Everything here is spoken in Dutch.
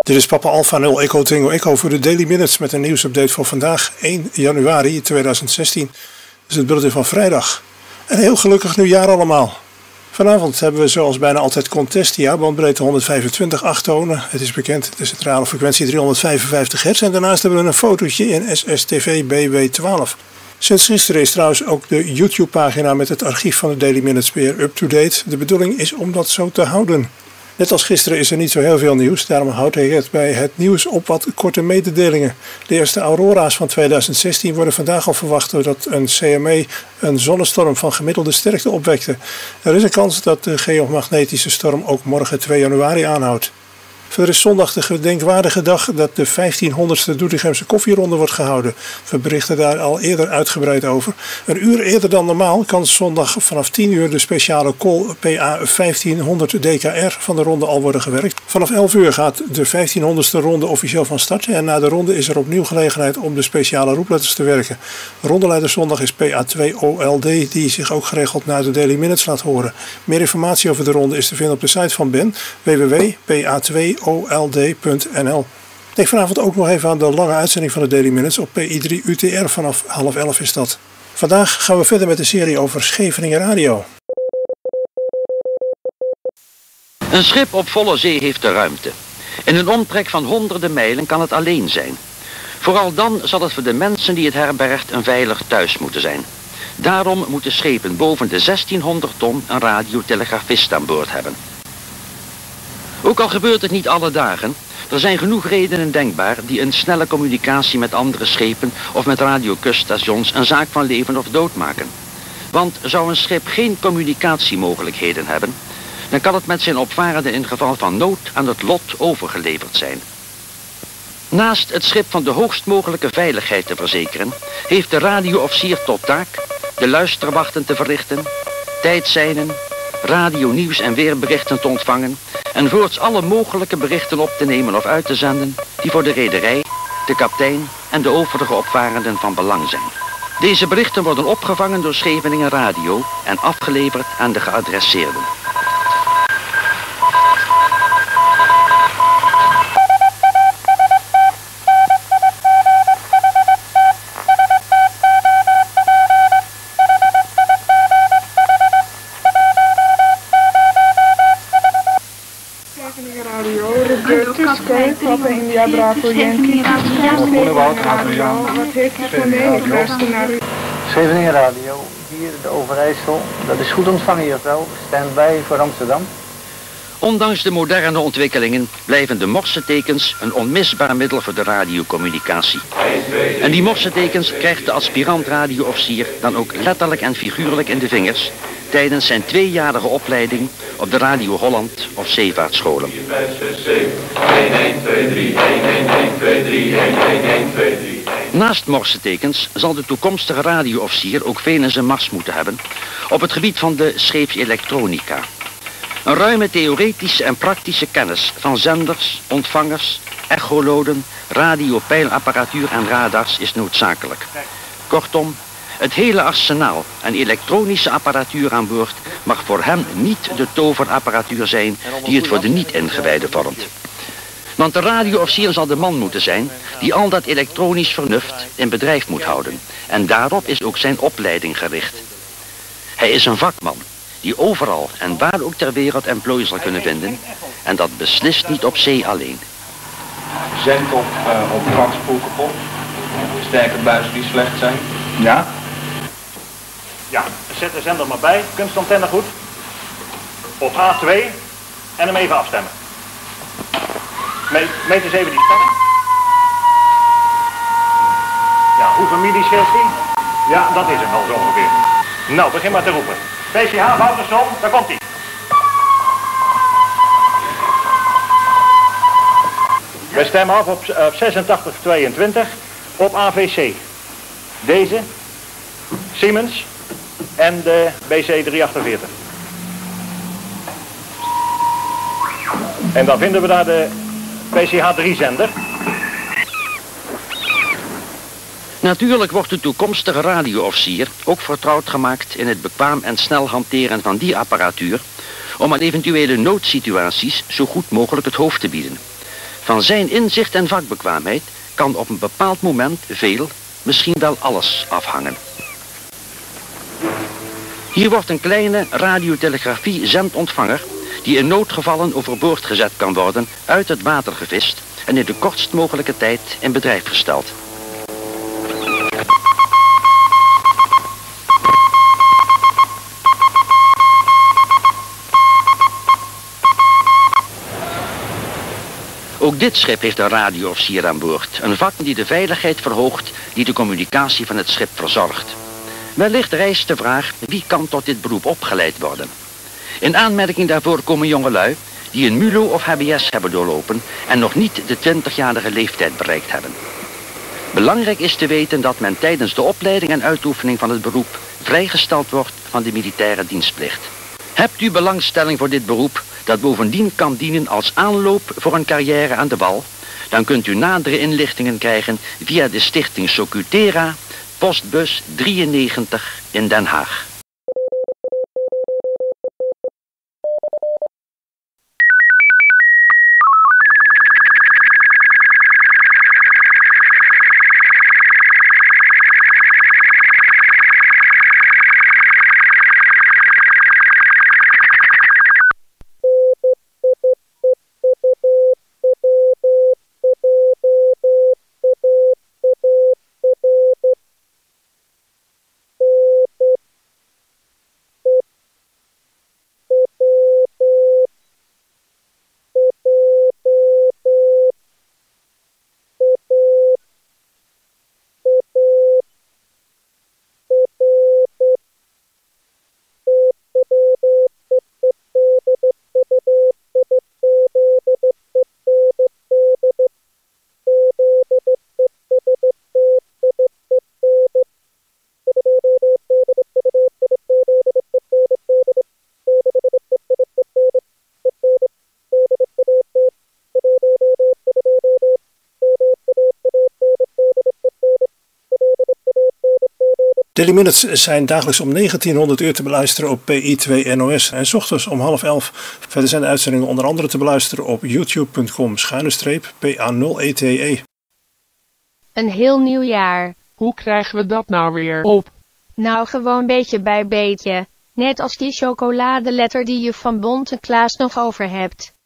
Dit is Papa Alpha 0 Echo Tango Echo voor de Daily Minutes met een nieuwsupdate voor vandaag 1 januari 2016. Dat is het bulletin van vrijdag. Een heel gelukkig nieuwjaar allemaal. Vanavond hebben we zoals bijna altijd Contestia, bandbreedte 125 8-tonen. Het is bekend, de centrale frequentie 355 hertz en daarnaast hebben we een fotootje in SSTV BW12. Sinds gisteren is trouwens ook de YouTube-pagina met het archief van de Daily Minutes weer up-to-date. De bedoeling is om dat zo te houden. Net als gisteren is er niet zo heel veel nieuws, daarom houd ik het bij het nieuws op wat korte mededelingen. De eerste aurora's van 2016 worden vandaag al verwacht doordat een CME een zonnestorm van gemiddelde sterkte opwekte. Er is een kans dat de geomagnetische storm ook morgen 2 januari aanhoudt. Verder is zondag de gedenkwaardige dag dat de 1500ste Doetinchemse koffieronde wordt gehouden. We berichten daar al eerder uitgebreid over. Een uur eerder dan normaal kan zondag vanaf 10 uur de speciale call PA 1500 DKR van de ronde al worden gewerkt. Vanaf 11 uur gaat de 1500ste ronde officieel van start en na de ronde is er opnieuw gelegenheid om de speciale roepletters te werken. Rondeleider zondag is PA2OLD die zich ook geregeld naar de Daily Minutes laat horen. Meer informatie over de ronde is te vinden op de site van Ben www.pa2old.nl. Denk vanavond ook nog even aan de lange uitzending van de Daily Minutes op PI3 UTR vanaf 10:30 is dat. Vandaag gaan we verder met de serie over Scheveningen Radio. Een schip op volle zee heeft de ruimte. In een omtrek van honderden mijlen kan het alleen zijn. Vooral dan zal het voor de mensen die het herbergt een veilig thuis moeten zijn. Daarom moeten schepen boven de 1600 ton een radiotelegrafist aan boord hebben. Ook al gebeurt het niet alle dagen, er zijn genoeg redenen denkbaar die een snelle communicatie met andere schepen of met radiokuststations een zaak van leven of dood maken. Want zou een schip geen communicatiemogelijkheden hebben, dan kan het met zijn opvarenden in geval van nood aan het lot overgeleverd zijn. Naast het schip van de hoogst mogelijke veiligheid te verzekeren, heeft de radioofficier tot taak de luisterwachten te verrichten, tijdseinen, radio-nieuws en weerberichten te ontvangen en voorts alle mogelijke berichten op te nemen of uit te zenden die voor de rederij, de kapitein en de overige opvarenden van belang zijn. Deze berichten worden opgevangen door Scheveningen Radio en afgeleverd aan de geadresseerden. Papa India Bravo Yankee. Wat heeft u voor mij? Ik luister naar u. Scheveningen Radio, hier de Overijssel. Dat is goed ontvangen hier wel. Stand-by voor Amsterdam. Ondanks de moderne ontwikkelingen blijven de morsetekens een onmisbaar middel voor de radiocommunicatie. En die morsetekens krijgt de aspirant radioofficier dan ook letterlijk en figuurlijk in de vingers tijdens zijn 2-jarige opleiding op de Radio Holland of zeevaartscholen. Naast morsetekens zal de toekomstige radioofficier ook veel in zijn mars moeten hebben op het gebied van de scheepselektronica. Een ruime theoretische en praktische kennis van zenders, ontvangers, echoloden, radiopijlapparatuur en radars is noodzakelijk. Kortom, het hele arsenaal en elektronische apparatuur aan boord mag voor hem niet de toverapparatuur zijn die het voor de niet-ingewijden vormt. Want de radioofficier zal de man moeten zijn die al dat elektronisch vernuft in bedrijf moet houden. En daarop is ook zijn opleiding gericht. Hij is een vakman die overal en waar ook ter wereld emplooi zal kunnen vinden. En dat beslist niet op zee alleen. Zend op dwarspoel kapot. Sterke buizen die slecht zijn. Ja. Ja, zet de zender maar bij. Kunstantenne goed. Op A2 en hem even afstemmen. Meet eens even die spanning. Ja, hoeveel milli scheelt die? Ja, dat is hem al zo ongeveer. Nou, begin maar te roepen. PCH Wouterson, daar komt hij. We stemmen af op 8622 op AVC. Deze, Siemens en de BC 348. En dan vinden we daar de PCH3-zender. Natuurlijk wordt de toekomstige radioofficier ook vertrouwd gemaakt in het bekwaam en snel hanteren van die apparatuur om aan eventuele noodsituaties zo goed mogelijk het hoofd te bieden. Van zijn inzicht en vakbekwaamheid kan op een bepaald moment veel, misschien wel alles afhangen. Hier wordt een kleine radiotelegrafie-zendontvanger die in noodgevallen overboord gezet kan worden, uit het water gevist en in de kortst mogelijke tijd in bedrijf gesteld. Ook dit schip heeft een radioofficier aan boord. Een vak die de veiligheid verhoogt, die de communicatie van het schip verzorgt. Wellicht rijst de vraag, wie kan tot dit beroep opgeleid worden? In aanmerking daarvoor komen jongelui die een MULO of HBS hebben doorlopen en nog niet de 20-jarige leeftijd bereikt hebben. Belangrijk is te weten dat men tijdens de opleiding en uitoefening van het beroep vrijgesteld wordt van de militaire dienstplicht. Hebt u belangstelling voor dit beroep, dat bovendien kan dienen als aanloop voor een carrière aan de wal, dan kunt u nadere inlichtingen krijgen via de stichting Socutera, postbus 93 in Den Haag. Daily Minutes zijn dagelijks om 1900 uur te beluisteren op PI2 NOS en 's ochtends om 10:30. Verder zijn de uitzendingen onder andere te beluisteren op youtube.com/PA0ETE. Een heel nieuw jaar. Hoe krijgen we dat nou weer op? Nou, gewoon beetje bij beetje. Net als die chocoladeletter die je van Bonte Klaas nog over hebt.